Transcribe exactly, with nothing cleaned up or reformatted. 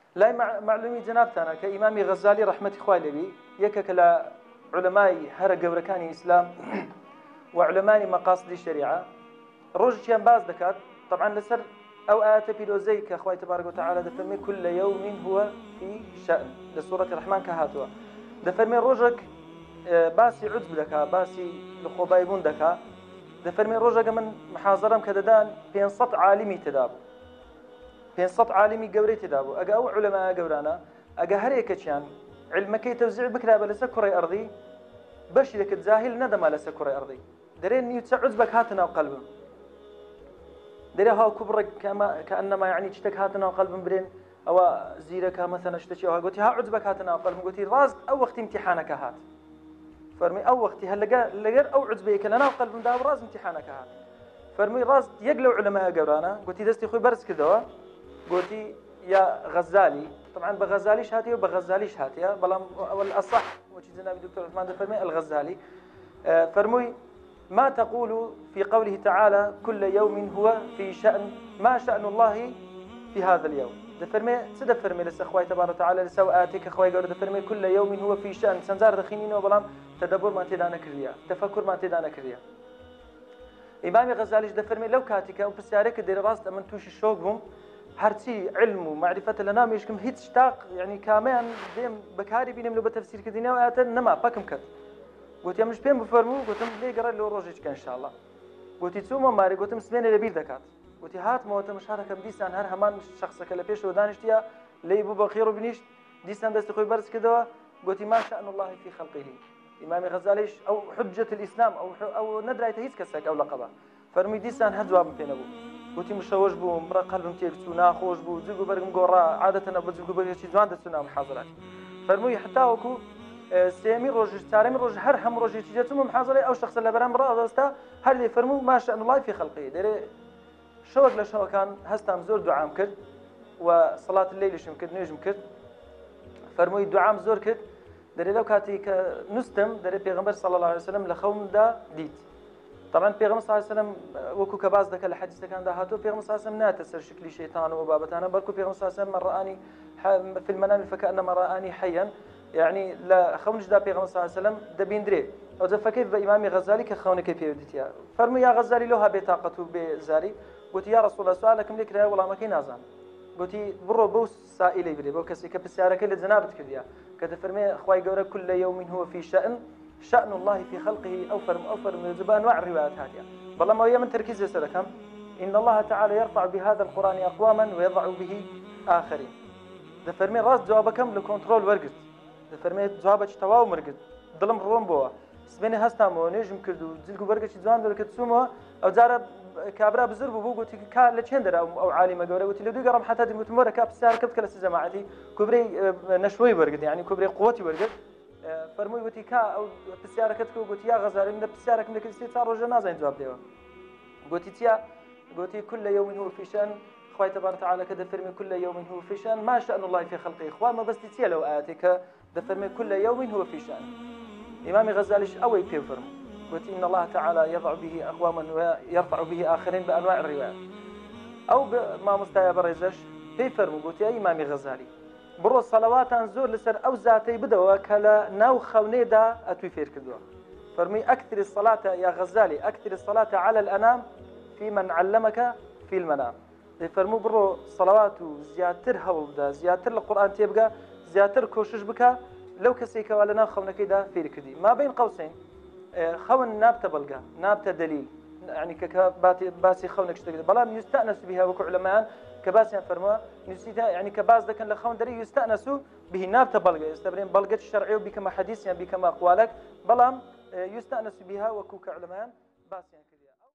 لا معلومي جنابتنا كإمام غزالي رحمة إخوالي بي يكك لا علماء هر جوركاني إسلام وعلماء مقاصد الشريعة روج كان باز دكات طبعا لسر أو آيات بيروزي كأخوي تبارك وتعالى دفرمي كل يوم هو في شأن لسورة الرحمن كهاتوا دفرمي روجك باسي عجب دكا باسي لخوبايبون دكا دفرمي روجك من محاضرم كددان بين صد عالمي تدابو بين صد عالمي جوري تدابو أجا أو علماء جورانا أجا هريك كشان علمك توزيع بكرة بلسه كرة أرضي باش لك تزاهل ندم على سكرة أرضي درين يتسعد بك هاتنا وقلبه دري ها كبرك كما كأنما يعني تشتك هاتنا وقلب برين أو زيرك مثلا اشتكي أو قلتي ها عجبك هاتنا وقلب قلتي راز أو وقت امتحانك هات فرمي أو وقت هلقى لقر أو عجبك لنا وقلب ده راز امتحانك هات فرمي راز يقلوا علماء جورانا قلتي دستي خوي برز كذا قلتي يا غزالي طبعا بغزاليش هاتي وبغزاليش هاتي بلام والأصح وشي جناب الدكتور عثمان فرمي الغزالي فرمي ما تقول في قوله تعالى كل يوم هو في شأن ما شأن الله في هذا اليوم دفرمي تدفرمي لس أخوي تبارك وتعالى لسوءاتك أخوي قول دفرمي كل يوم هو في شأن سنزار دخينين وبلام تدبر ما تدانا كريا تفكر ما تدانا كريا إمام غزالي دفرمي لو كاتك أو بسيارك دير راست أمن توش الشوقهم هرتي علم ومعرفة لنا ميشكم هيت اشتاق يعني كامان ديم بكاري بينم لو بتفسير كدينا وآتا نما باكم كت قلت يا مش بين بفرمو قلت لي قرر له روجك إن شاء الله قلت تسوم ماري قلت مسمين لبير دكات قلت هات موت مشاركة بديسان هر همان شخصك اللي بيش ودانشتيا لي بو بخير وبنيش ديسان دست خوي برز كده قلت ما شأن الله في خلقه إمام غزاليش أو حجة الإسلام أو أو ندرة هيس كسك أو لقبه فرمي ديسان هجواب بين أبو قلت مشوش بو مرا قلبم تيكسو ناخوش بو زلقو برقم قورا عادة أنا بزلقو برقم شي زوان دسونا محاضرات فرمي حتى وكو سيمي روج تارمي روج هر هم روج تجتم محاضرة أو شخص اللي برام رأى دستا هل اللي فرمو ما شأن الله في خلقه دري شوق لشوا كان هستام زور دعام كرد وصلاة الليل شم كرد نجم كرد فرمي دعام زور كرد دري لو كاتي كنستم دري بيغمبر صلى الله عليه وسلم لخوم دا ديت طبعا بيغمبر صلى الله عليه وسلم وكو كباز دك الحديث كان ده هاتو بيغمبر صلى الله عليه وسلم ناتسر شكلي شيطان وبابتانا بركو بيغمبر صلى الله عليه وسلم من رآني في المنام فكأنما رآني حيا يعني لا خونش دا بيغمبر صلى الله عليه وسلم دبين دري او فكيف بإمام غزالي كخونك بيوديتيا فرمي يا غزالي لها بطاقته بزاري قلت يا رسول الله سؤالكم لك لا والله ما كاين نازان قلت برو بوس سائلي بري بو كسي كبسيارك اللي جنابت كرديا كتفرمي اخوي قورا كل يوم هو في شأن شأن الله في خلقه اوفر اوفر من انواع الروايات هذه والله ما هي من تركيز يسلكم ان الله تعالى يرفع بهذا القرآن اقواما ويضع به اخرين دفرمي راس جوابكم لكنترول ورقت دفرمي جوابك تواو مرقت ظلم رومبو سبني هستامو نجم كردو زلقو برقش جوان دول كتسومو او زاره كابرا بزرب بو قلت كا لتشندر او او عالمه قوله قلت له دقرم حتى قلت مره كاب سار كبت كلا جماعتي كبري نشوي برقد يعني كبري قوتي برقد فرموي قلت كا او بسياره كتكو قلت يا غزال من بسياره من كل صار جنازه جواب ديوا قلت تيا قلت كل يوم هو في شان اخوي تبارك وتعالى كذا فرمي كل يوم هو في شان ما شأن الله في خلقه اخوان ما بس تيا لو اتيك دفرمي كل يوم هو في شان امام غزالي اوي بيفرم قلت إن الله تعالى يضع به أقواما ويرفع به آخرين بأنواع الروايات أو ما مستوى بريزش بيفرمو قلت يا إمام غزالي برو الصلوات أنزور لسر أو ذاتي بدوا كلا ناو خوني دا أتوي فير كدوا فرمي أكثر الصلاة يا غزالي أكثر الصلاة على الأنام في من علمك في المنام فرمو برو صلوات زياتر هولدا زياتر القرآن تيبقى زياتر كوشش بك لو كسيك ولا ناو خونك دا فير كدي ما بين قوسين خون نابته بلقى نابته دليل يعني كباتي باسي خونك اشتغل بلا يستأنس بها وكو علماء كباسي فرما نسيتها يعني كباس ده كان لخون دري يستأنسوا به نابته بلقى يستبرين بلقى الشرعي بكما حديث يعني بكما أقوالك بلا يستأنس بها وكو كعلماء باسي